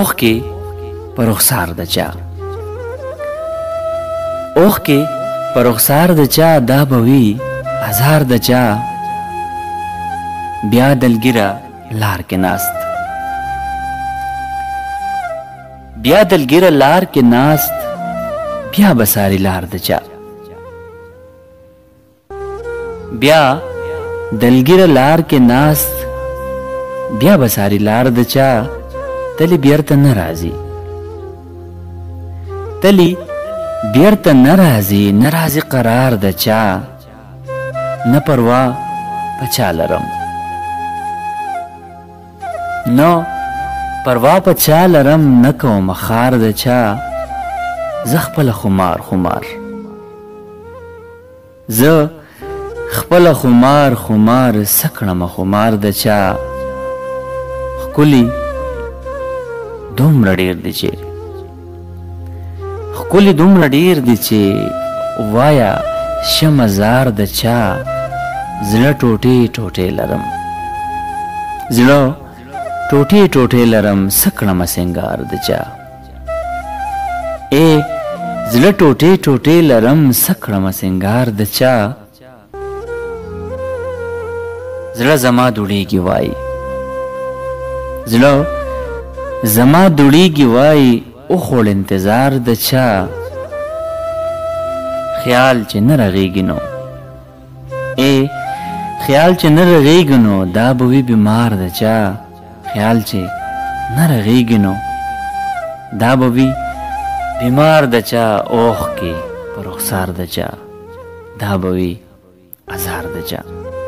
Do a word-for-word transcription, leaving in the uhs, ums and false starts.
اوخ کې پر رخسار د چا اوخ کې پر رخسار د چا دا بوي هزار د چا بیا دلګره لار کې ناست بیا دلګره لار کې ناست بیا بساری لار د چا بیا دلګره لار کې ناست بیا بساری لار د چا تلی بیرته نه راځي تلی بیرته نه راځي نه راځي قرار د چا نه پروا په چا لرم نو پروا په چا لرم نه کوم خار د چا زه خپله خمار خمار زه خپله خمار خمار سکړمه خمار د چا ښکلي دومره ډېر دي چې ښکلي دومره ډېر دي چې وایا شمه زار د چا زړه ټوټې ټوټې لرم زړه ټوټې ټوټې لرم سکړمه سنګار د چا اے زړه ټوټې ټوټې لرم سکړمه سنګار د چا زړه زما دوړېږي وایي زړه زما دوړېږي وایي اوخوړ انتظار د چا خیال چې نه رغېږي نو اے خیال چې نه رغېږي نو دا به وي بیمار د چا خیال چې نه رغېږي نو دا به وي بیمار د چا اوخ کې په رخسار د چا دا به وي ازار د چا